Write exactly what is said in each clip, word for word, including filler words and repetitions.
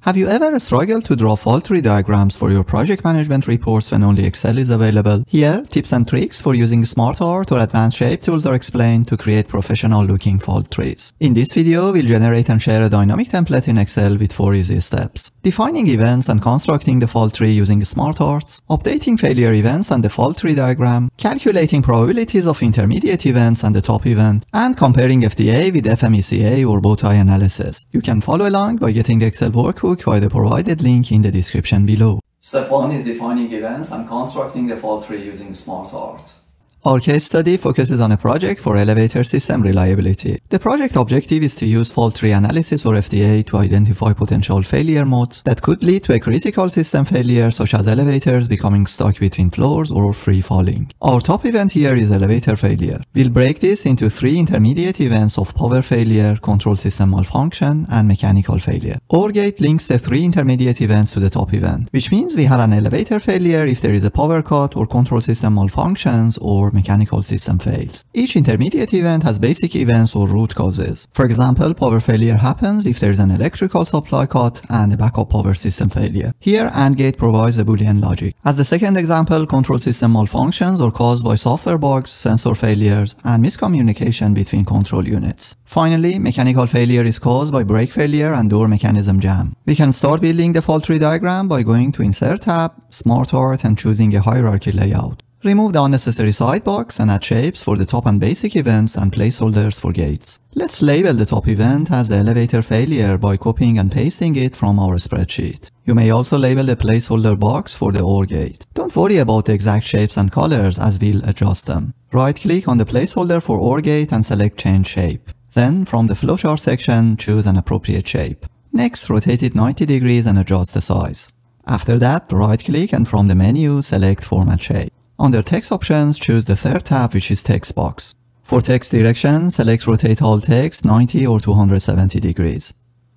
Have you ever struggled to draw fault tree diagrams for your project management reports when only Excel is available? Here, tips and tricks for using SmartArt or advanced shape tools are explained to create professional-looking fault trees. In this video, we'll generate and share a dynamic template in Excel with four easy steps. Defining events and constructing the fault tree using SmartArts, updating failure events and the fault tree diagram, calculating probabilities of intermediate events and the top event, and comparing F D A with F M E C A or bowtie analysis. You can follow along by getting the Excel workbook by the provided link in the description below. Step one is defining events and constructing the fault tree using SmartArt. Our case study focuses on a project for elevator system reliability. The project objective is to use fault tree analysis or F D A to identify potential failure modes that could lead to a critical system failure, such as elevators becoming stuck between floors or free falling. Our top event here is elevator failure. We'll break this into three intermediate events of power failure, control system malfunction, and mechanical failure. OR gate links the three intermediate events to the top event, which means we have an elevator failure if there is a power cut or control system malfunctions or mechanical system fails. Each intermediate event has basic events or root causes. For example, power failure happens if there is an electrical supply cut and a backup power system failure. Here, AND gate provides a Boolean logic. As the second example, control system malfunctions are caused by software bugs, sensor failures, and miscommunication between control units. Finally, mechanical failure is caused by brake failure and door mechanism jam. We can start building the fault tree diagram by going to Insert tab, SmartArt, and choosing a hierarchy layout. Remove the unnecessary sidebox and add shapes for the top and basic events and placeholders for gates. Let's label the top event as the elevator failure by copying and pasting it from our spreadsheet. You may also label the placeholder box for the OR gate. Don't worry about the exact shapes and colors, as we'll adjust them. Right-click on the placeholder for OR gate and select Change Shape. Then, from the flowchart section, choose an appropriate shape. Next, rotate it ninety degrees and adjust the size. After that, right-click and from the menu, select Format Shape. Under Text Options, choose the third tab, which is Text Box. For text direction, select Rotate All Text ninety or two hundred seventy degrees.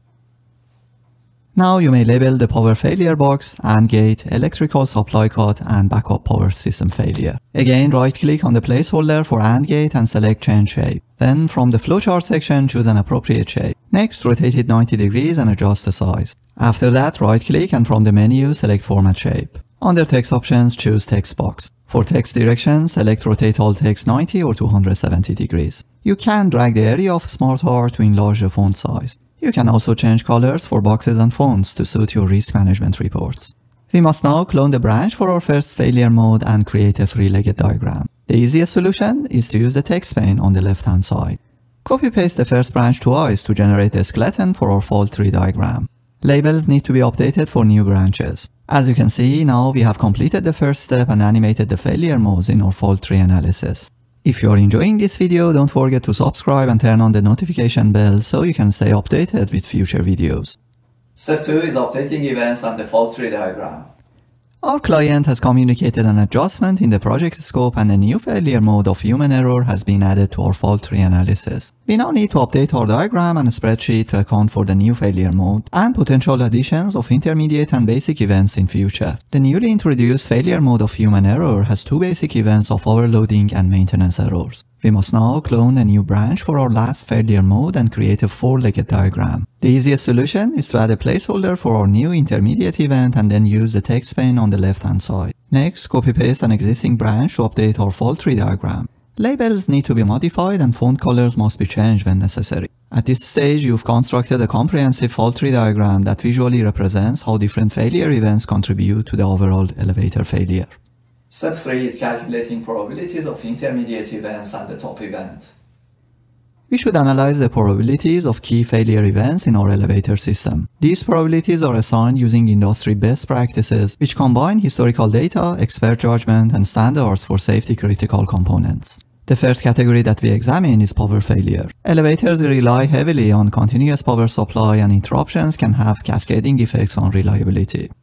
Now you may label the power failure box, AND gate, electrical supply cut, and backup power system failure. Again, right-click on the placeholder for AND gate and select Change Shape. Then, from the flowchart section, choose an appropriate shape. Next, rotate it ninety degrees and adjust the size. After that, right-click and from the menu, select Format Shape. Under Text Options, choose Text Box. For text direction, select Rotate All Text ninety or two hundred seventy degrees. You can drag the area of SmartArt to enlarge the font size. You can also change colors for boxes and fonts to suit your risk management reports. We must now clone the branch for our first failure mode and create a three-legged diagram. The easiest solution is to use the text pane on the left-hand side. Copy-paste the first branch twice to generate a skeleton for our fault tree diagram. Labels need to be updated for new branches. As you can see, now we have completed the first step and animated the failure modes in our fault tree analysis. If you are enjoying this video, don't forget to subscribe and turn on the notification bell so you can stay updated with future videos. Step two is updating events and the fault tree diagram. Our client has communicated an adjustment in the project scope and a new failure mode of human error has been added to our fault tree analysis. We now need to update our diagram and spreadsheet to account for the new failure mode and potential additions of intermediate and basic events in future. The newly introduced failure mode of human error has two basic events of overloading and maintenance errors. We must now clone a new branch for our last failure mode and create a four-legged diagram. The easiest solution is to add a placeholder for our new intermediate event and then use the text pane on the left-hand side. Next, copy-paste an existing branch to update our fault tree diagram. Labels need to be modified and font colors must be changed when necessary. At this stage, you've constructed a comprehensive fault tree diagram that visually represents how different failure events contribute to the overall elevator failure. Step three is calculating probabilities of intermediate events and the top event. We should analyze the probabilities of key failure events in our elevator system. These probabilities are assigned using industry best practices, which combine historical data, expert judgment, and standards for safety critical components. The first category that we examine is power failure. Elevators rely heavily on continuous power supply and interruptions can have cascading effects on reliability.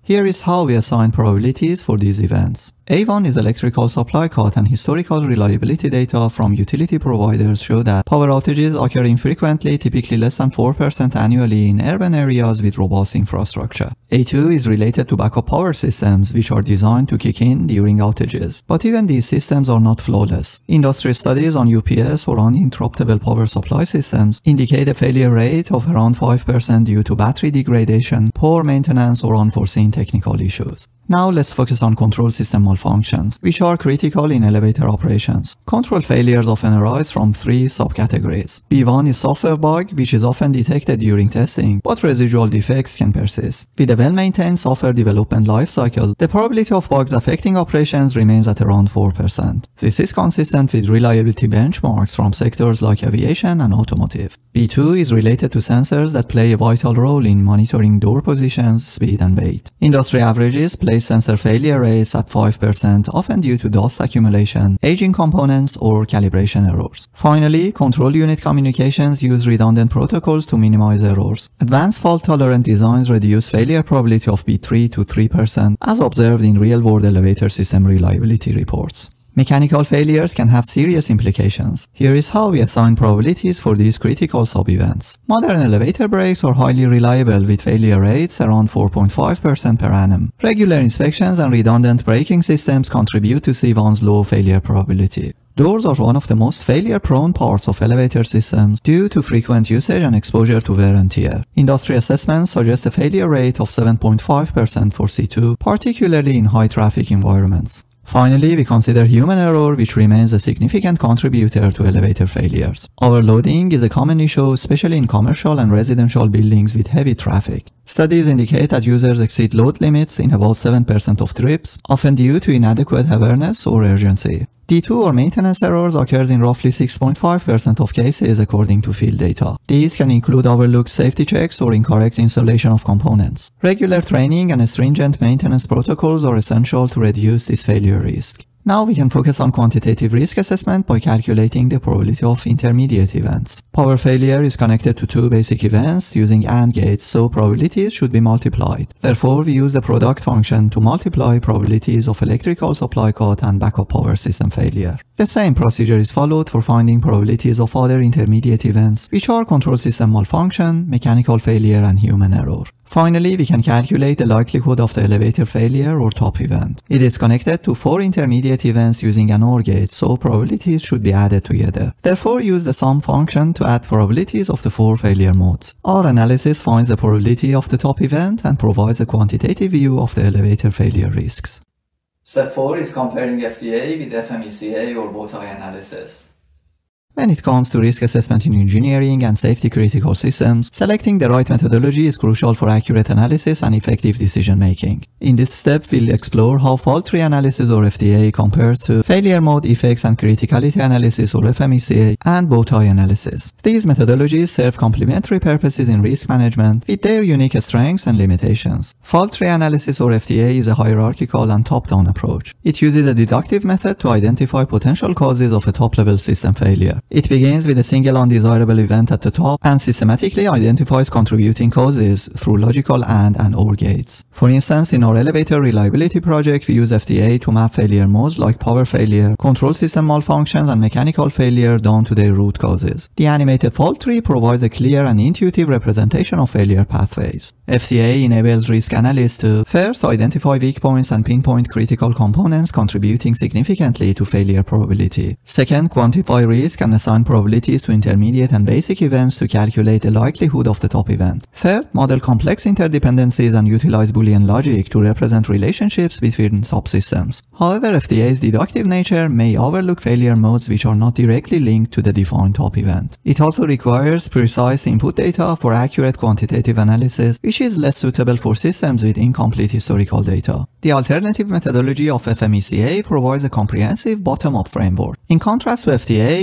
Here is how we assign probabilities for these events. A one is electrical supply cut, and historical reliability data from utility providers show that power outages occur infrequently, typically less than four percent annually in urban areas with robust infrastructure. A two is related to backup power systems, which are designed to kick in during outages. But even these systems are not flawless. Industry studies on U P S or uninterruptible power supply systems indicate a failure rate of around five percent due to battery degradation, poor maintenance, or unforeseen technical issues. Now let's focus on control system malfunctions, which are critical in elevator operations. Control failures often arise from three subcategories. B one is software bug, which is often detected during testing, but residual defects can persist. With a well-maintained software development lifecycle, the probability of bugs affecting operations remains at around four percent. This is consistent with reliability benchmarks from sectors like aviation and automotive. B two is related to sensors that play a vital role in monitoring door positions, speed, and weight. Industry averages place sensor failure rates at five percent, often due to dust accumulation, aging components, or calibration errors. Finally, control unit communications use redundant protocols to minimize errors. Advanced fault-tolerant designs reduce failure probability of B three to three percent, as observed in real-world elevator system reliability reports. Mechanical failures can have serious implications. Here is how we assign probabilities for these critical sub-events. Modern elevator brakes are highly reliable with failure rates around four point five percent per annum. Regular inspections and redundant braking systems contribute to C one's low failure probability. Doors are one of the most failure-prone parts of elevator systems due to frequent usage and exposure to wear and tear. Industry assessments suggest a failure rate of seven point five percent for C two, particularly in high-traffic environments. Finally, we consider human error, which remains a significant contributor to elevator failures. Overloading is a common issue, especially in commercial and residential buildings with heavy traffic. Studies indicate that users exceed load limits in about seven percent of trips, often due to inadequate awareness or urgency. D two or maintenance errors occurs in roughly six point five percent of cases according to field data. These can include overlooked safety checks or incorrect installation of components. Regular training and stringent maintenance protocols are essential to reduce this failure risk. Now we can focus on quantitative risk assessment by calculating the probability of intermediate events. Power failure is connected to two basic events using AND gates, so probabilities should be multiplied. Therefore, we use the product function to multiply probabilities of electrical supply cut and backup power system failure. The same procedure is followed for finding probabilities of other intermediate events, which are control system malfunction, mechanical failure, and human error. Finally, we can calculate the likelihood of the elevator failure or top event. It is connected to four intermediate events using an OR gate, so probabilities should be added together. Therefore, use the sum function to add probabilities of the four failure modes. Our analysis finds the probability of the top event and provides a quantitative view of the elevator failure risks. Step four is comparing F D A with F M E C A or bow-tie analysis. When it comes to risk assessment in engineering and safety critical systems, selecting the right methodology is crucial for accurate analysis and effective decision making. In this step, we'll explore how fault tree analysis or F D A compares to failure mode effects and criticality analysis or F M E C A and bow-tie analysis. These methodologies serve complementary purposes in risk management with their unique strengths and limitations. Fault tree analysis or F D A is a hierarchical and top-down approach. It uses a deductive method to identify potential causes of a top-level system failure. It begins with a single undesirable event at the top and systematically identifies contributing causes through logical AND and OR gates. For instance, in our elevator reliability project, we use F D A to map failure modes like power failure, control system malfunctions, and mechanical failure down to their root causes. The animated fault tree provides a clear and intuitive representation of failure pathways. F D A enables risk analysts to first identify weak points and pinpoint critical components contributing significantly to failure probability. Second, quantify risk and assign probabilities to intermediate and basic events to calculate the likelihood of the top event. Third, model complex interdependencies and utilize Boolean logic to represent relationships between subsystems. However, F D A's deductive nature may overlook failure modes which are not directly linked to the defined top event. It also requires precise input data for accurate quantitative analysis, which is less suitable for systems with incomplete historical data. The alternative methodology of F M E C A provides a comprehensive bottom-up framework. In contrast to F D A, F M E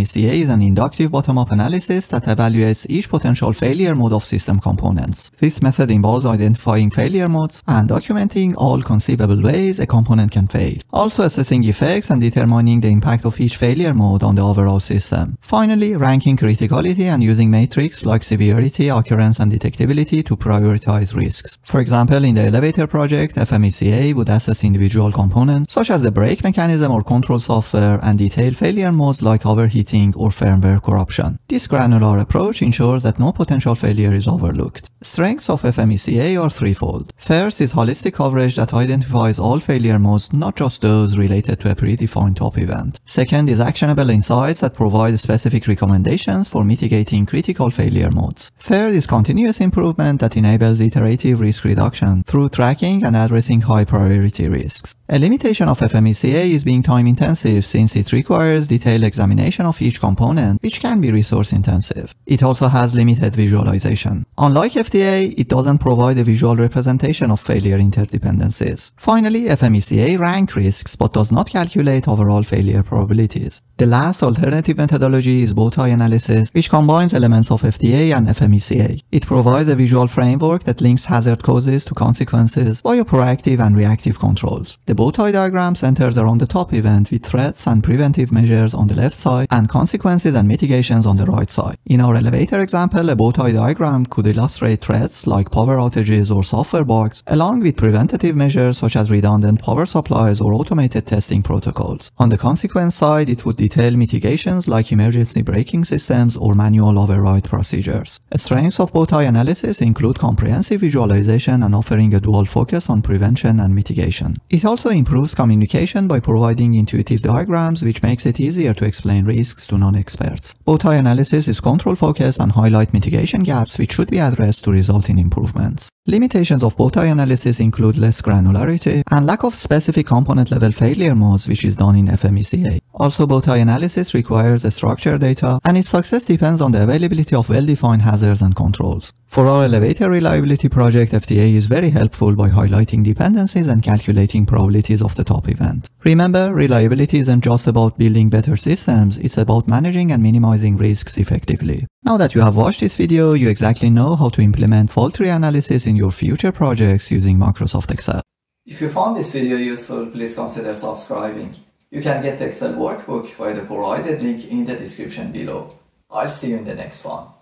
C A is an inductive bottom-up analysis that evaluates each potential failure mode of system components. This method involves identifying failure modes and documenting all conceivable ways a component can fail, also assessing effects and determining the impact of each failure mode on the overall system. Finally, ranking criticality and using metrics like severity, occurrence, and detectability to prioritize risks. For example, in the elevator project, F M E C A would assess individual components such as the brake mechanism or control software and detail failure modes like overheating or firmware corruption. This granular approach ensures that no potential failure is overlooked. Strengths of F M E C A are threefold. First is holistic coverage that identifies all failure modes, not just those related to a predefined top event. Second is actionable insights that provide specific recommendations for mitigating critical failure modes. Third is continuous improvement that enables iterative risk reduction through tracking and addressing high priority risks. A limitation of F M E C A is being time intensive since it requires detailed examination of each component, which can be resource intensive. It also has limited visualization. Unlike F D A, it doesn't provide a visual representation of failure interdependencies. Finally, F M E C A ranks risks but does not calculate overall failure probabilities. The last alternative methodology is bow-tie analysis, which combines elements of F D A and F M E C A. It provides a visual framework that links hazard causes to consequences via proactive and reactive controls. The bow-tie diagram centers around the top event with threats and preventive measures on the left side and consequences and mitigations on the right side. In our elevator example, a bow-tie diagram could illustrate threats like power outages or software bugs, along with preventative measures such as redundant power supplies or automated testing protocols. On the consequence side, it would detail mitigations like emergency braking systems or manual override procedures. Strengths of bow-tie analysis include comprehensive visualization and offering a dual focus on prevention and mitigation. It also improves communication by providing intuitive diagrams, which makes it easier to explain risks to non-experts. Bow-tie analysis is control-focused and highlight mitigation gaps which should be addressed to result in improvements. Limitations of bow-tie analysis include less granularity and lack of specific component-level failure modes, which is done in F M E C A. Also, bow-tie analysis requires a structured data, and its success depends on the availability of well-defined hazards and controls. For our elevator reliability project, F D A is very helpful by highlighting dependencies and calculating probabilities of the top event. Remember, reliability isn't just about building better systems, it's about managing and minimizing risks effectively. Now that you have watched this video, you exactly know how to implement fault tree analysis in your future projects using Microsoft Excel. If you found this video useful, please consider subscribing. You can get the Excel workbook by the provided link in the description below. I'll see you in the next one.